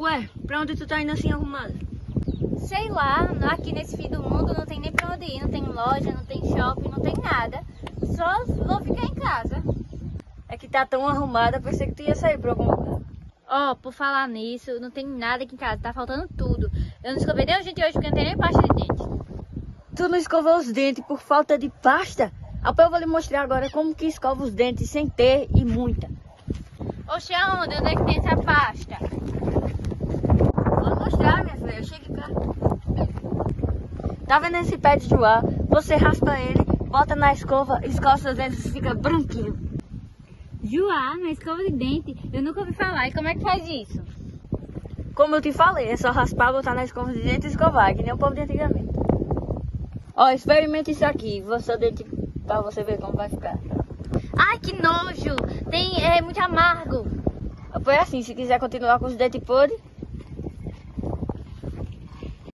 Ué, pra onde tu tá indo assim arrumada? Sei lá, aqui nesse fim do mundo não tem nem pra onde ir, não tem loja, não tem shopping, não tem nada. Só vou ficar em casa. É que tá tão arrumada, pensei que tu ia sair pra algum lugar. Ó, por falar nisso, não tem nada aqui em casa, tá faltando tudo. Eu não escovei nem o dente hoje porque não tem nem pasta de dente. Tu não escovou os dentes por falta de pasta? Eu vou lhe mostrar agora como que escova os dentes sem ter e muita. Oxe, aonde? Onde é que tem essa pasta? Vou mostrar, minha filha, chega cá. Tá vendo esse pé de joá? Você raspa ele, bota na escova, escova seus dentes e fica branquinho. Joá, na escova de dente? Eu nunca ouvi falar. E como é que faz isso? Como eu te falei, é só raspar, botar na escova de dente e escovar, que nem o povo de antigamente. Ó, experimenta isso aqui, seu dente, pra você ver como vai ficar. Ai, que nojo! É muito amargo. Foi assim, se quiser continuar com os dentes podres,